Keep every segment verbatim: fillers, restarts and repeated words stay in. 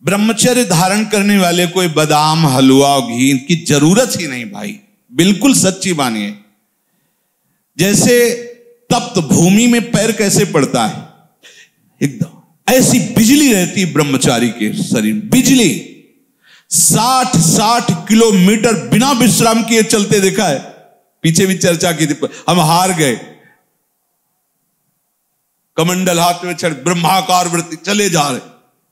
ब्रह्मचर्य धारण करने वाले कोई बादाम हलवा और घी की जरूरत ही नहीं भाई, बिल्कुल सच्ची मानिए। जैसे तप्त भूमि में पैर कैसे पड़ता है, एकदम ऐसी बिजली रहती ब्रह्मचारी के शरीर, बिजली साठ साठ किलोमीटर बिना विश्राम किए चलते देखा है। पीछे भी चर्चा की थी, हम हार गए। कमंडल हाथ में चढ़ ब्रह्माकार वृत्ति चले जा रहे,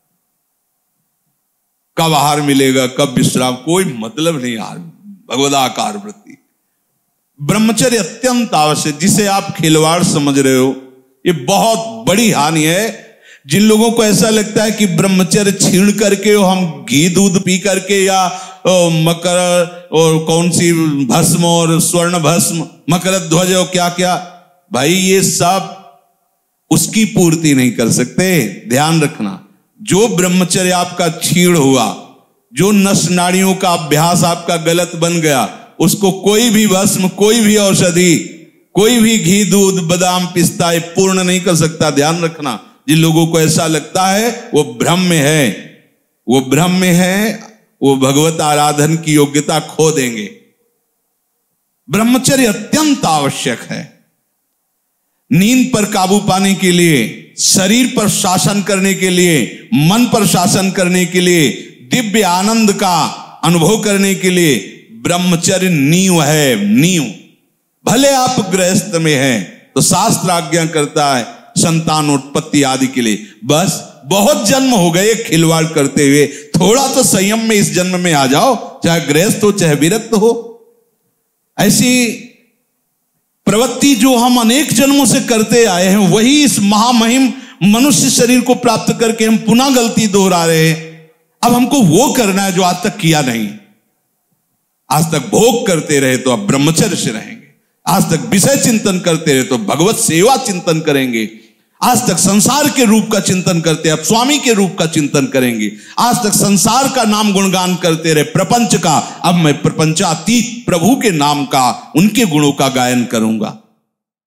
कब आहार मिलेगा कब विश्राम, कोई मतलब नहीं। आहार भगवदाकार वृत्ति, ब्रह्मचर्य अत्यंत आवश्यक। जिसे आप खिलवाड़ समझ रहे हो, ये बहुत बड़ी हानि है। जिन लोगों को ऐसा लगता है कि ब्रह्मचर्य छीण करके हम घी दूध पी करके या मकर और कौन सी भस्म और स्वर्ण भस्म मकर ध्वज और क्या क्या, भाई ये सब उसकी पूर्ति नहीं कर सकते। ध्यान रखना, जो ब्रह्मचर्य आपका छीण हुआ, जो नस नाड़ियों का अभ्यास आपका गलत बन गया, उसको कोई भी भस्म, कोई भी औषधि, कोई भी घी दूध बादाम पिस्ता पूर्ण नहीं कर सकता। ध्यान रखना, जिन लोगों को ऐसा लगता है वो भ्रम में है, वो भ्रम में है, वो भगवत आराधन की योग्यता खो देंगे। ब्रह्मचर्य अत्यंत आवश्यक है। नींद पर काबू पाने के लिए, शरीर पर शासन करने के लिए, मन पर शासन करने के लिए, दिव्य आनंद का अनुभव करने के लिए ब्रह्मचर्य नींव है, नींव। भले आप गृहस्थ में हैं तो शास्त्र आज्ञा करता है संतानोत्पत्ति आदि के लिए, बस बहुत जन्म हो गए खिलवाड़ करते हुए, थोड़ा तो संयम में इस जन्म में आ जाओ, चाहे गृहस्थ हो चाहे विरक्त हो। ऐसी प्रवृत्ति जो हम अनेक जन्मों से करते आए हैं, वही इस महामहिम मनुष्य शरीर को प्राप्त करके हम पुनः गलती दोहरा रहे हैं। अब हमको वो करना है जो आज तक किया नहीं। आज तक भोग करते रहे तो अब ब्रह्मचर्य से रहेंगे, आज तक विषय चिंतन करते रहे तो भगवत सेवा चिंतन करेंगे, आज तक संसार के रूप का चिंतन करते अब स्वामी के रूप का चिंतन करेंगे, आज तक संसार का नाम गुणगान करते रहे प्रपंच का, अब मैं प्रपंचातीत प्रभु के नाम का, उनके गुणों का गायन करूंगा।